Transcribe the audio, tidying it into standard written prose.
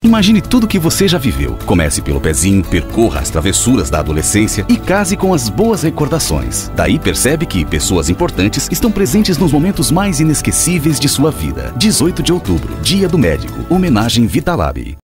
Imagine tudo que você já viveu. Comece pelo pezinho, percorra as travessuras da adolescência e case com as boas recordações. Daí percebe que pessoas importantes estão presentes nos momentos mais inesquecíveis de sua vida. 18 de outubro, Dia do Médico. Homenagem Vitalab.